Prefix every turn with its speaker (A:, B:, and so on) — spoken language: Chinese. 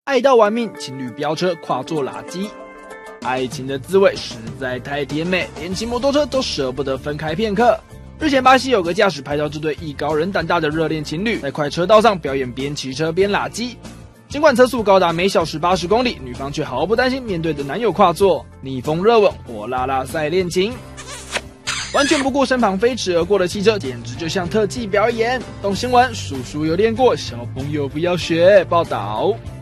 A: 爱到玩命，情侣飙车跨座垃圾。爱情的滋味实在太甜美，连骑摩托车都舍不得分开片刻。日前，巴西有个驾驶牌照这对艺高人胆大的热恋情侣，在快车道上表演边骑车边垃圾。尽管车速高达每小时80公里，女方却毫不担心面对着男友跨座，逆风热吻，火辣辣赛恋情。完全不顾身旁飞驰而过的汽车，简直就像特技表演。懂新闻，叔叔有练过，小朋友不要学。报道。